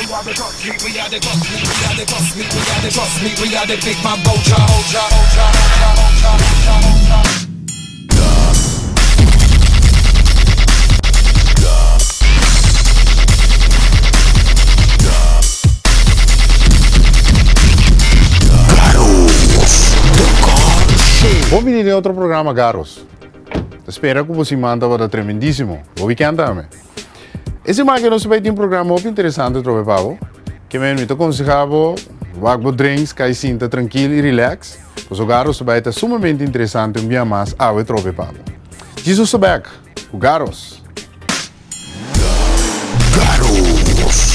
are the trust me, we are the trust me, we are the trust me, we are the trust me, we are the big man vulture. Bom menino, outro programa Garros. Espero que você manda para tremendíssimo. O weekend também. Esse máquina nós vai ter um programa muito interessante, trobe Pablo. Que me aconselhava, vagbo drinks, que sinta tranquilo e relax. Pois o Garros vai estar sumamente interessante um dia mais ao trobe Pablo. Jesus back, o Garros. Garros.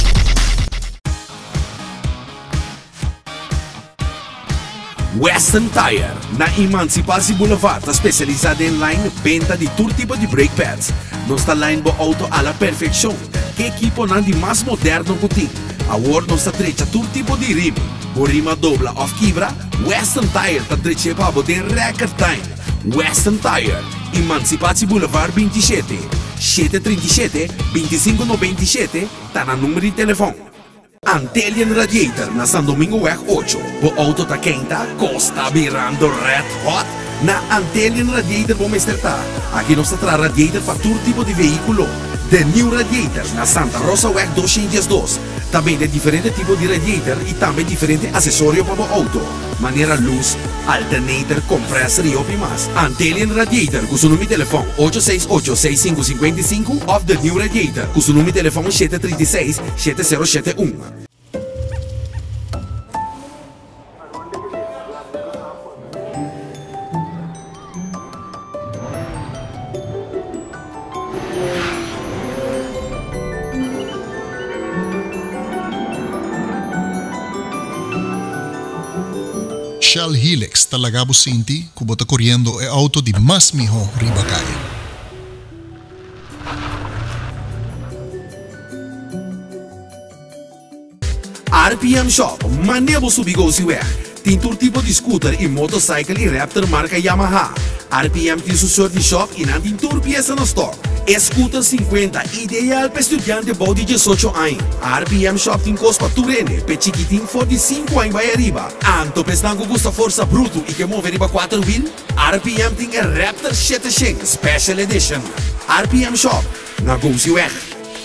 Western Tire, na Emancipatie Boulevard, especializada em line venda de todo tipo de brake pads. Nossa line bo auto à la perfeição, que equipo na de mais moderno que tem. Agora nossa trecha todo tipo de rima, o rima dobla of quebra. Western Tire está trecha para botar record time. Western Tire, Emancipatie Boulevard 27, 737 2597, está na número de telefone. Antelian Radiator na San Domingo Weg 8. O auto tá quente, costa virando red hot. Na Antelian Radiator vamos estar. Aqui nós traz radiator para todo tipo de veículo. The New Radiator na Santa Rosa Weg 202. Também de diferente tipo de radiator e também diferente acessório para o auto. Maneira luz, alternator, compressor e outro mais. Antelian Radiator com seu número de telefone 868-6555 of The New Radiator com seu número de telefone 736-7071. Shell Helix talaga po sinti kubota corriendo e auto di mas miho ribakay. RPM Shop, maneiro subigo si weg. Tem todo tipo de scooter e motorcycle e Raptor marca Yamaha. RPM tem seu service shop e não tem toda peça no stock. Scooter 50, ideal para estudante body de 18 anos. RPM Shop tem costa para turene, para chiquitinho for de 5 anos vai arriba. Anto pestango gusta força bruto e que move riba 4 wheel. RPM tem a Raptor 700 Special Edition. RPM Shop, negócio weg.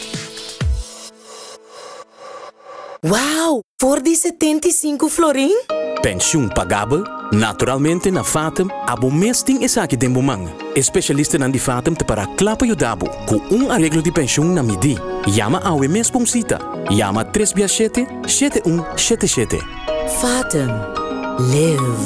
Uau! Voor die 75 florin? Pensioen pagável? Naturalmente na Fatem, abo mesting is aqui de bomang. Especialista na di Fatem te para klapa yo dabo, com arreglo de pensioen na midi. Yama awe mes pomsita. Yama 367-7177. Fatem. Live.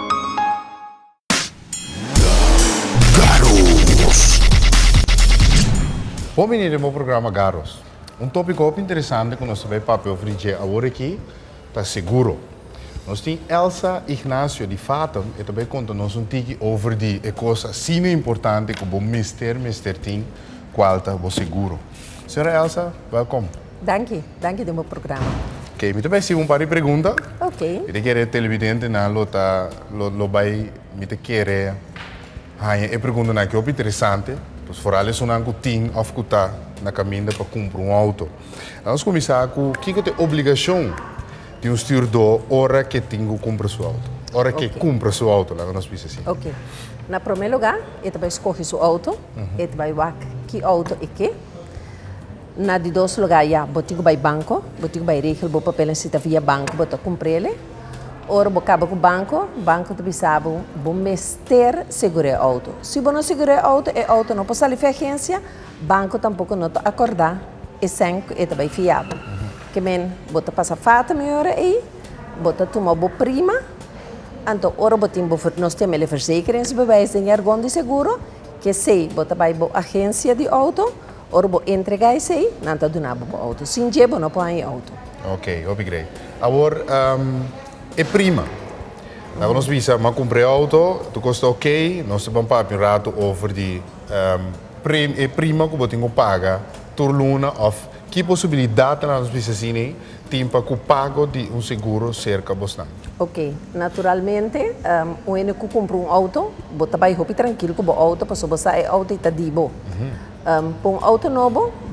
Garros. Bom menino, meu programa Garros. Tópico muito interessante que nós vai papel oferecer agora aqui, está seguro. Nós temos Elsa Ignacio de Fatem e também conta nós tiki over die coisa assim importante que o mister tem qualta o seguro. Senhora Elsa, welkom. Dank je do meu programa. Ok, me também sim par de perguntas. Ok. Eu quero televidente na lota lo vai me te querer. Hai pergunta na que é interessante. Pues vooral is een team of kuta na caminho para comprar auto. Vamos começar com o que é a obrigação de stuurdor hora que tem que comprar seu auto. Hora que compra seu auto, lá nós pensamos assim. Ok. Na primeiro lugar, ele vai escolher seu auto, ele vai ver que auto é que. Na de dois lugares, botigo vai banco, botigo vai regel, bo papel se tá via banco, bota comprar ele. Ora, bo cabo com banco te sabe, bo mester seguro auto. Se bo não seguro auto, é auto não passa ali agência, banco tampouco não te acordar, e sem que ele vai fiável. Que men, bota passa fata melhor aí, bota toma bo prima, então ora botim bo nós temos ele verzekeringsbewijs em ergon de seguro, que sei, bota vai bo agência de auto, ora bo entregar isso aí, não tá donando bo auto. Sem jebo não põe auto. Ok, obrigado. Agora, é prima. Nós visa, mas comprei auto, tu custa ok, nós temos um rato over de prima que você tem que pagar por luna of que possibilidade nós visa assim tem para que pago de seguro cerca bastante. Ok, naturalmente, o único que compra auto, você vai tranquilo com o auto, porque você é auto e está dibo. Para auto novo,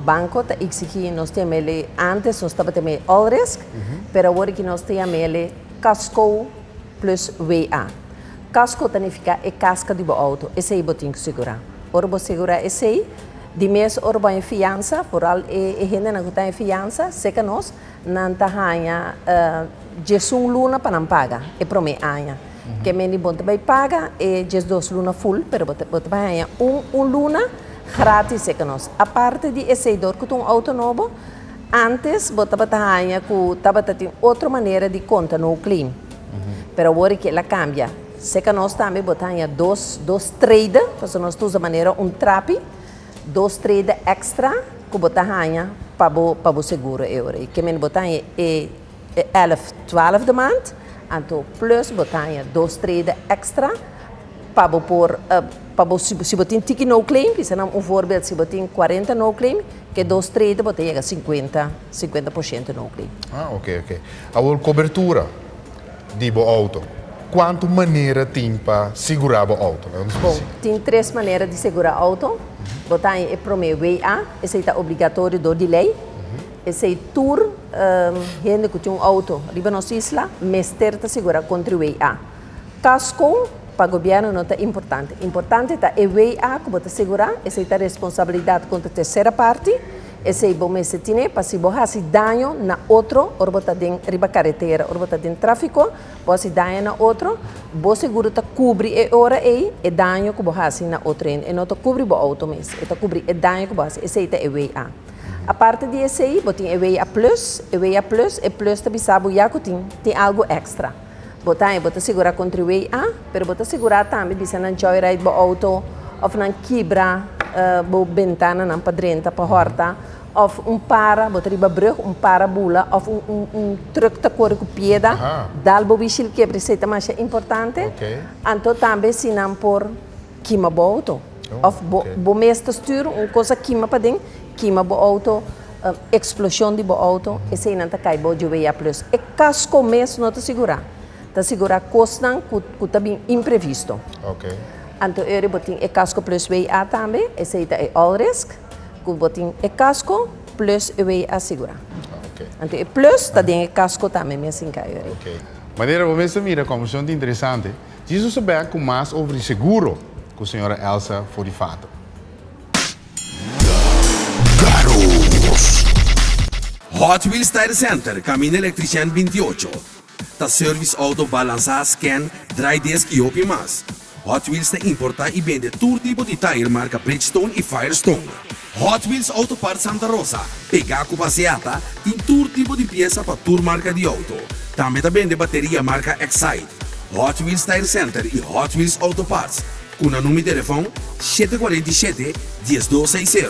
banco está exigir nós temos antes nós estava também all risk, pero agora que nós temos casco plus WA. Casco significa é casca do auto, esse aí você tem que segurar. Ora você segura esse aí, de mês ora vai em fiança, por al gente não está em fiança, se que nós não tá ganha Jesus luna para não pagar, é para mim anha. Que meni bom também paga e just 2 luna full, pero você vai ganhar luna gratis se que nós. A parte de esse dor que tem auto novo, antes você vai ganhar que tava tem outra maneira de conta no claim. Pero agora que ela cambia, se que nós também botamos dois trade, porque nós usamos maneira trapi, 2 trade extra que botamos para o seguro euro. E que men botamos 11, 12 de maand, então plus botamos 2 trade extra para pôr se botin tiki no claim, que se não voorbeeld se botin 40 no claim, que 2 trade botin 50% no claim. Ah, ok. Agora cobertura de bo auto. Quanto maneira tem para segurar o auto? Bom, tem 3 maneiras de segurar o auto. Botar é para mim WA, esse é obrigatório do delay. Esse é tour, gente que tem auto, riba nossa isla, mestre te segura contra WA. Casco para o governo não é importante. Importante é WA que você segurar, essa é a responsabilidade contra a terceira parte. Esse é bom se tem para se você dano na outro, ou você tem riba carretera, ou você tem tráfico, você dano na outro, o seguro está cobre a hora aí, e dano que você na outro, e não está cobre o auto mesmo, está cobre o dano que você, esse é WA. A parte de esse aí, você tem WA plus, e plus também sabe já que tem algo extra. Você segura contra o WA, mas você segura também, você não joyride o auto, ou não quebra a ventana para dentro, para horta, ou para, você riba brug, parabula, ou truck te corre com pieda, dal bo bichil que precisa mais importante. Então também se não por queima o auto, ou mestre stuur, coisa queima para dentro, queima o auto, explosão de o auto, e se não te cai bo de WA plus. E casco mesmo não te segura. Te segura costa que está bem imprevisto. Então, eu botin e casco plus WA também, esse é all risk, que botin e casco plus WA segura. Então, e plus, está dentro casco também, me assim que eu. Maneira, você mira como é interessante. Diz saber com mais sobre seguro com a senhora Elsa for de fato. Hot Wheels Tire Center, caminho Electrician 28. Ta service auto balança, scan, dry disc e OP+. Hot Wheels te importa e vende todo tipo de tire marca Bridgestone e Firestone. Hot Wheels Auto Parts Santa Rosa, pega com baseata, tem todo tipo de peça para toda marca de auto. Também vende bateria marca Excite. Hot Wheels Tire Center e Hot Wheels Auto Parts. Com o número de telefone 747-10260.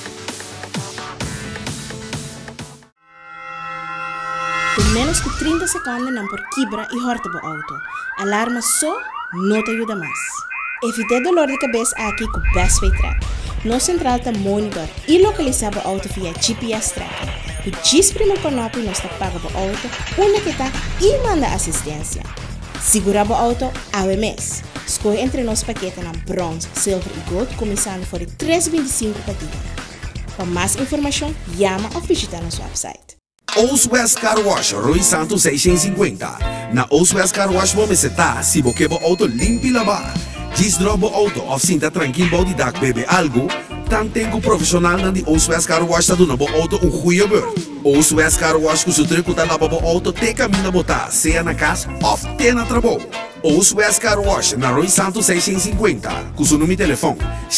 Por menos que 30 segundos não por quebra e horta o auto. Alarma só não te ajuda mais. Evite dolor de cabeça aqui com o Best Way Track. Nosso central está monitor e localiza o auto via GPS tracking. O primeiro canopy nos está paga o auto, onde que está e manda assistência. Segura o auto ao mês. Escolhe entre nossos paquetes na bronze, silver e gold, começando por $3.25 per dia. Para mais informação, chama ou visita nosso website. Old West Car Wash, Rui Santos 650. Na Old West Car Wash você tá, se você quer o auto limpo e lavar. Diz drobo auto of sinta tranquilo de dak bebe algo, tan tengo profissional na de Old West Car Wash tá dando bo auto goeie beurt. Old West Car Wash com seu truco tá lava bo auto te caminho botar, seja na casa of te na trabo. Old West Car Wash na Rui Santos 650, com seu número de telefone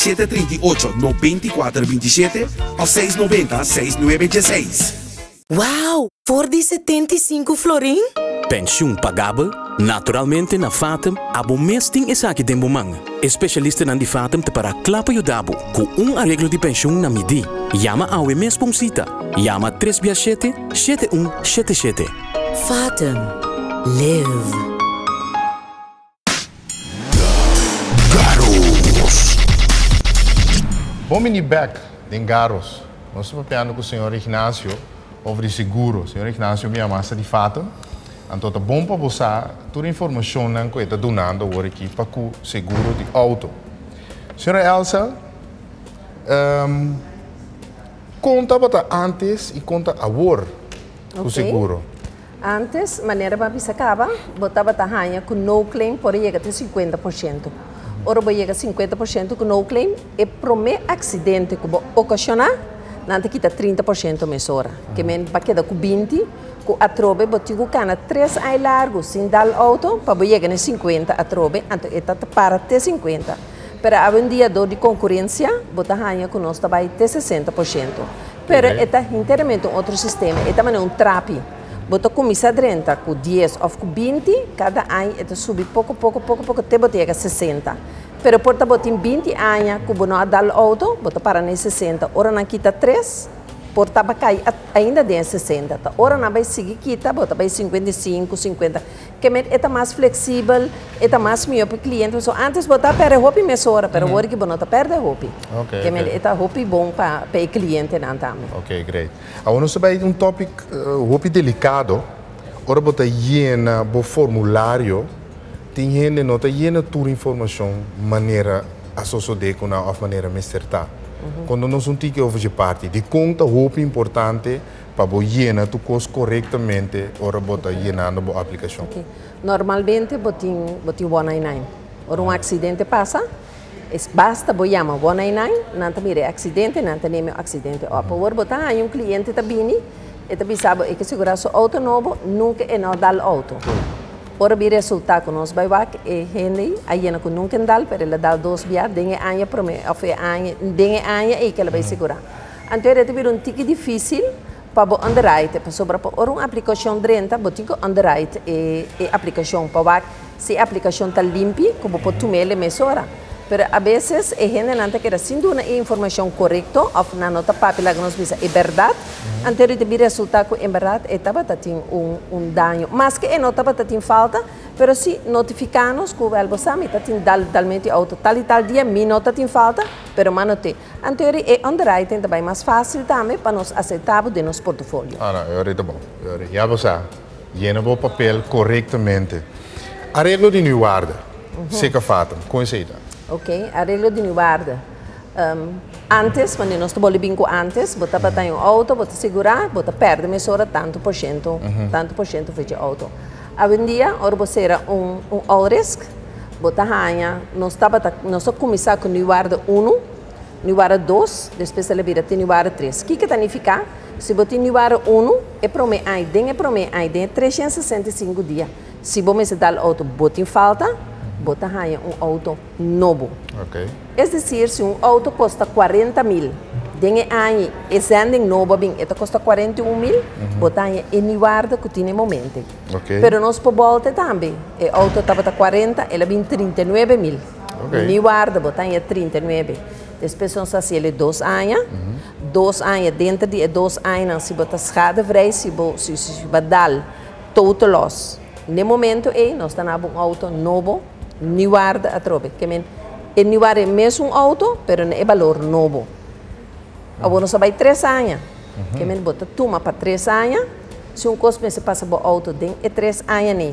738-9427 ou 690-6916. Uau! For de 75 florin? Pensioen pagável, naturalmente na Fatem, abo mesting is aqui den bomang. Especialista na di Fatem te para klapa yo dabo, com arreglo de pensioen na midi. Yama awe mes ponsita. Yama 367-7177. Fatem. Live. Garos. Bom mini back de Garos. Nós estamos falando com o senhor Ignacio sobre seguro. O senhor Ignacio me amassa de fato. Então, é bom para você toda a informação que está donando agora aqui para o seguro de auto. Senhora Elsa, conta bota antes e conta agora o seguro. Antes, maneira para bisa acaba, botava tahanha com no claim por chegar até 50%. Ora vai chegar 50% com no claim e pro me acidente que ocasionar, nanta kita 30% mesora. Que men para queda com 20, com atrobe botigo cana 3 ai largo sem dar auto para vai chegar 50 atrobe, anto eta para até 50. Pero há um dia de concorrência, bota hanha com nós vai até 60%. Pero eta inteiramente outro sistema, eta maneira trapi. Bota começa a 30, com 10 ou com 20, cada ano eta sube pouco, até botar a 60. Pero por botar em 20 anos, com não dar auto, bota para nem 60. Ora na quita 3, por cai ainda de 60. Ora na vai seguir quita, bota vai 55, 50. Que é mais flexível, é mais melhor para o cliente. So, antes botar para roupa mesora, pero agora que não perde roupa. Que é roupa bom para o cliente não também. Ok, great. Agora sobre um tópico roupa delicado, ora botar llena bo formulário, tem gente nota llena toda informação maneira associada com a maneira me acertar. Quando nós não temos over de parte, de conta roupa importante para llenar tu coisa corretamente, ora bota llenando a aplicação. Okay. Normalmente botin 199. Ora acidente passa, basta chamar 199, não tem mire acidente, não tem nem acidente. Ora botar aí cliente tá bini, e tá sabe que segurar seu auto novo nunca é não dar auto. Ora vi resultado que nós vai ver e gente aí não nunca dá, pero ela dá 2 dias, dengue anha para mim, ou dengue anha e que ela vai segurar. Então é um tique difícil para o underwrite, para sobre ora uma aplicação drenta, botico underwrite e aplicação para ver se a aplicação está limpa, como pode tomar ele mesora. Pero a vezes a gente não quer assim uma informação correta ou na nota papel que nós visa é verdade. Anterior de resultado que é verdade estava tendo dano, mas que não estava tendo falta, pero se notificamos que o algo sabe está tendo talmente auto tal e tal dia me nota tem falta, pero manote. Anterior é underwriting também mais fácil também para nós aceitar de nosso portfólio. Ah, não, é bom. Já você llena o papel corretamente. Arreglo de new guarda, seca fato, com isso aí. Ok, arreglo de guarda. Antes, quando nós estamos bem antes, bota para ter auto, bota segurar, bota perde mesora tanto por cento de auto. Hoje em dia, ora você era all risk, bota hanha, nós começar com guarda 1, guarda 2, depois ela vira tem guarda 3. O que significa? Se botar guarda 1, é para mim aí, tem 365 dias. Se você dar auto, bota em falta, bota auto novo. Okay. É decir, se auto custa 40 mil, tem ano e sending novo, ele custa 41 mil, bota em guarda que tem momento. Okay. Pero nós por volta também, o auto estava 40, ele vem 39 mil. Okay. Em guarda, bota 39. Depois nós fazemos 2 anos, 2 anos, dentro de 2 anos, se bota schade vrij, se vai dar total loss. No momento, nós temos auto novo, ni guarda a trobe, que ni guarda é mesmo auto, pero não é valor novo. Agora só vai 3 anos, que bota toma para 3 anos, se custo se passa para auto, tem 3 anos, né?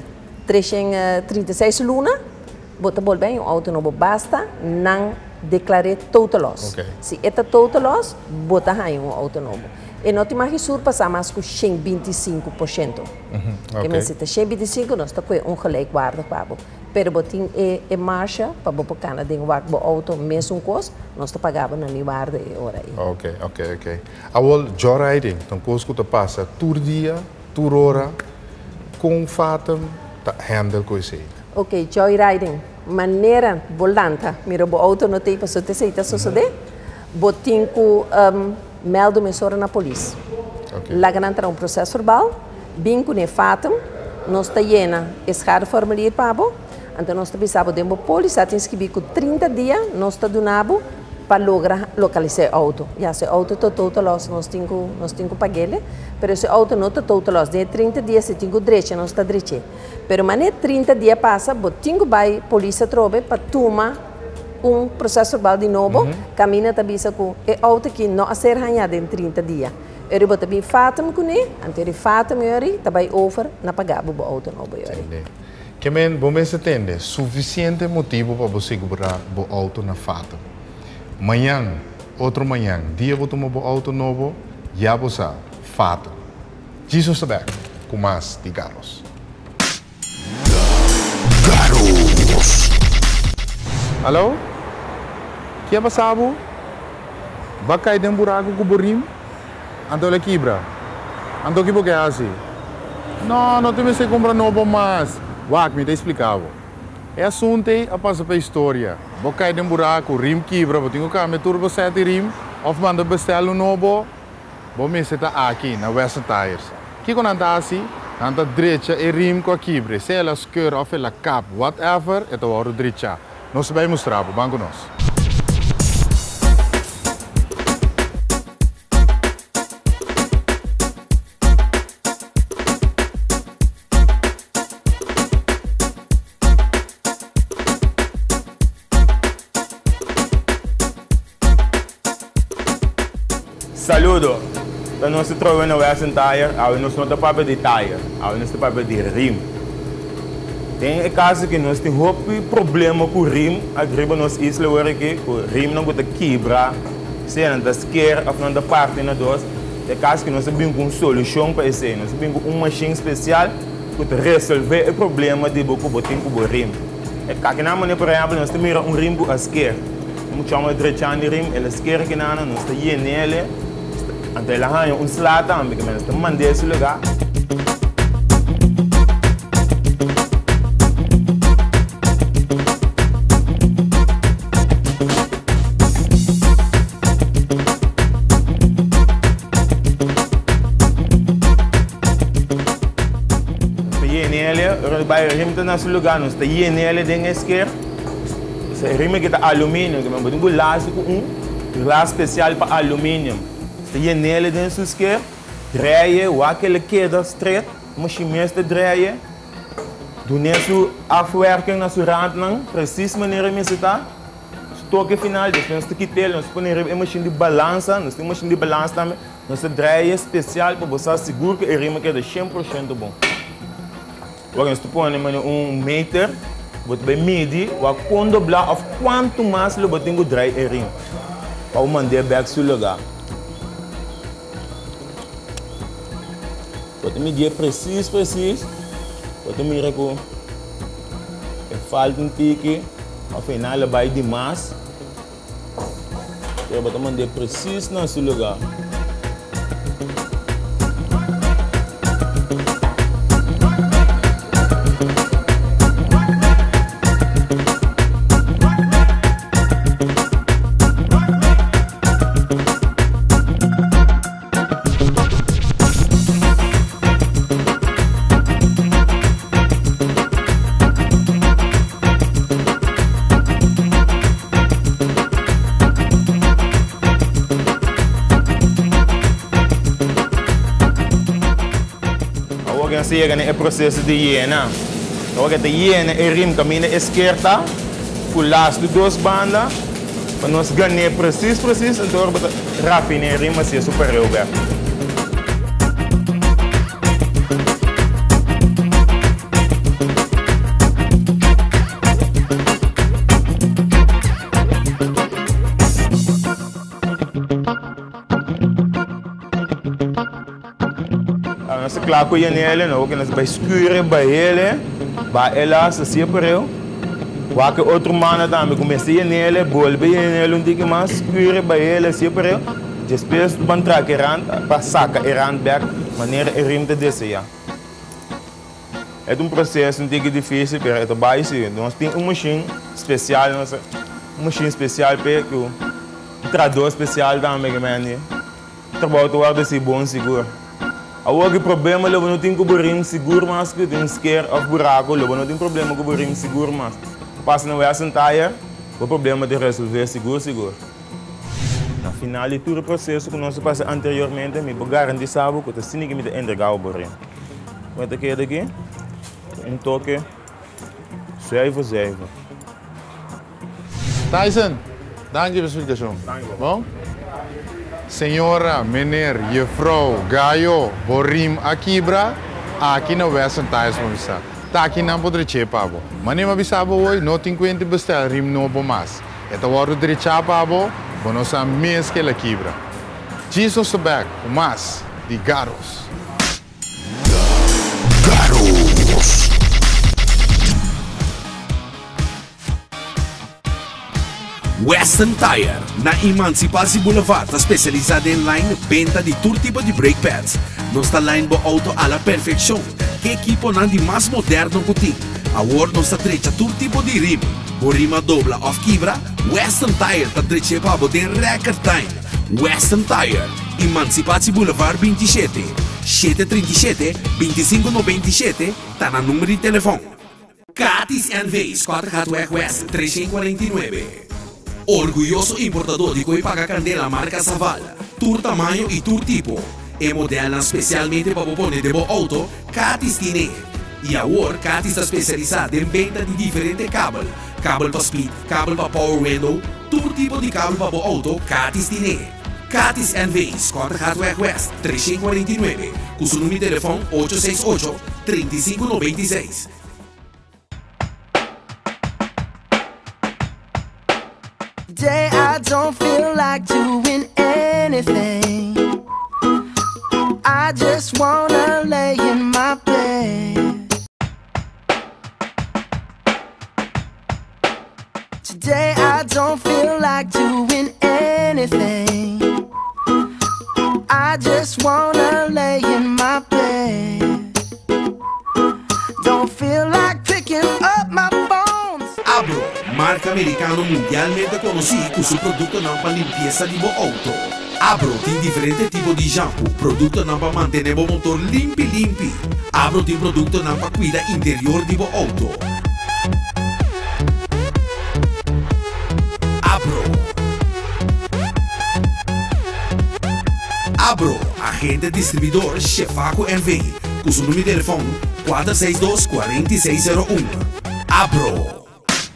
336 luna, bota bem auto novo, basta não declarar total loss. Okay. Se é total loss, bota auto novo. E não te mais surpassar mais que 125%. Que se te 125, nós estamos com gelijk guarda para pero botin e marcha para o cana de o auto mesmo coisa nós te pagava na guarda e hora aí. Ok. Agora joyriding, então coisa que te passa tur dia, tur hora, com fato, tá handle coisa aí. Ok, joyriding, maneira volante, mira o auto não tem para suceder, botin com meldo mesora na polícia. Okay. Lá garanta um processo verbal, bem com o fato, nós te llena esse formulário para então nós precisamos de uma polícia, tem que vir com 30 dias, nós te donamos para localizar o auto. E se o auto está total loss, nós temos que pagar ele, mas se o auto não está total loss, de 30 dias, se tem que direito, nós está direito. Mas 30 dias passa, tem que ir a polícia trobe para tomar processo verbal de novo, caminha também com o auto que não a ser arranhado em 30 dias. Eu vou também fazer com ele, então ele faz também, também over, na pagar o auto novo. Que você tem suficiente motivo para você segurar o auto na fato. Amanhã, outro manhã, dia vou tomar o auto novo, já vou saber, fato. Jesus está bem, com mais de Carlos. Alô? Que é passado? Vai cair dentro do buraco com o burrim? Ando lá quebra. Ando que porque é assim? Não tem que comprar novo mais. Wak, me te explicava. É assunto a passar para a história. Vou cair dentro do buraco, o rim quebra, vou ter que carregar turbo 7 rim, ou manda bestar um novo. Vou me sentar aqui na Western Tires. O que anda assim? Anda direita e rim com a quebra. Se ela escura ou ela cap, whatever, é o hora direita. Nós vamos mostrar, vamos com nós. Saludo. Então nós estamos na Western Tire, nós não estamos para de tire, nós estamos para de rim. Tem casos que nós temos problema com o rim, a gripe nos isla que o rim não pode quebrar, seja da esquerda ou da parte na dos. Tem casos que nós temos uma solução para isso, nós temos uma machine especial para resolver o problema de botar com o rim. Aqui na maneira, por exemplo, nós temos um rim à esquerda. Nós chamamos de direita de rim, a esquerda que nós temos nele, até lá há um slata, nós temos mandar esse lugar. Bij rim nesse lugar, nós temos nele de esquerda. Esse rim que está alumínio, que nós temos glass especial para alumínio. Nós nele de esquerda, draai, o aquele queda straight, machine de draai. Do nosso afwerking na sua rand, precies maneira que está. Toque final, nós temos que ter, nós temos uma machine de balança, nós temos machine de balança também. Nós draai especial para você segurar que o rim é 100% bom. Nós põe meter, você medir quando blá of quanto mais você tem que dry o rim para mandar back seu lugar. Você medir preciso, você mira com falta um tique, afinal vai demais. Você mandar preciso no seu lugar. É processo de hiena. Agora a hiena é rim caminho esquerda, com as duas bandas, para nós ganhar preciso, então rafinar rim assim superior. Claro que ele não, que nós vai escurecer para ele, para ela se separar. Qualquer outro mana também comecei nele, volve nele pouco mais, escurecer para ele, separar. Depois do bantraque errante, passar a errante back, maneira rim de descer. É processo um pouco difícil, mas é bem. Nós temos uma machine especial, para que o tradutor especial também que trabalha todo esse bom seguro. O problema é que não tem rim seguro, mas que tem esquerda ou buraco, não tem problema com o rim seguro, mas passa na Western Tire, o problema de resolver seguro. Na final de todo o processo que nós passamos anteriormente, me garantir sabe que assim que me entregar o rim. Vai ter que ir aqui, toque, serve. Tyson, dank je voor de explicatie. Bom? Senhora, meneer, juffrouw, gaio, borim, akibra, aqui na Western Tires vamos estar. Tá aqui não pode dizer, pabo. Mas nem me avisava hoje, não tem que bestar rim novo mais. Então, hora de dizer, pabo, Vamos a mês que ela quebra. Jesus the back, mas de Garos. Western Tire, na Emancipatie Boulevard, especializada em line venda de todo tipo de brake pads. Nossa line bo auto à la perfeição, que equipo na de mais moderno que tem. Agora nossa trecha todo tipo de rim. O rima dobla of quebra, Western Tire tá trecha para poder record time. Western Tire, Emancipatie Boulevard 27, 737 2597, tá na número de telefone. Catis NV's 4 West 349. Orgulhoso importador de paga candela marca Saval, tur tamanho e tur tipo. É modelo especialmente para o pone de bo auto, Catis tiene. E agora Catis está especializada em venda de diferentes cabos. Cabo para speed, cabo para power window, todo tipo de cabo para o auto, Catis tiene. Catis NV's 4 West 349, com seu número de telefone 868-3596. Today I don't feel like doing anything. I just wanna lay in my bed. Today I don't feel like doing anything. I just wanna lay in my bed. Don't feel like picking up my phone. Abro, marca americano mundialmente conhecido por seu produto não para limpeza de bo auto. Abro tem diferentes tipos de shampoo, produto não para manter o motor limpo. Abro tem produto não para cuidar interior de bo auto. Abro, agente distribuidor Chefaco NV, com seu número de telefone 462-4601. Abro.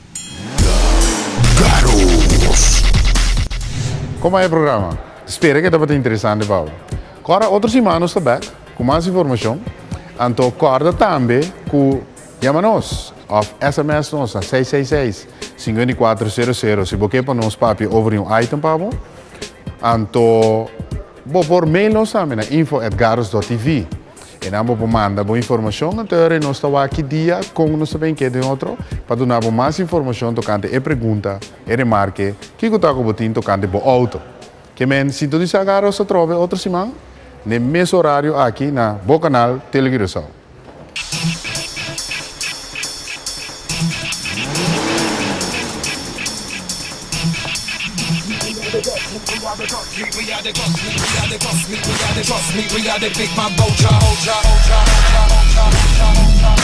Como é o programa? Espero que esteja interessante, Paulo. Agora, outras semanas também, com mais informação. Então, acorda também com chama-nos, of SMS nossa 666-5400. Se você para nos papi over um item, Paulo. Então, por mail nós também na info@garos.tv. E nós vamos mandar boa informação, então nós estamos aqui dia com nós também que de outro para dar mais informação tocante a pergunta, a remarque, que eu estou botando tocante o auto. Que men sintoniza Garos se trove outra semana no mesmo horário aqui na Bo Canal Televisão. We are the trust me, we are the big man, vulture.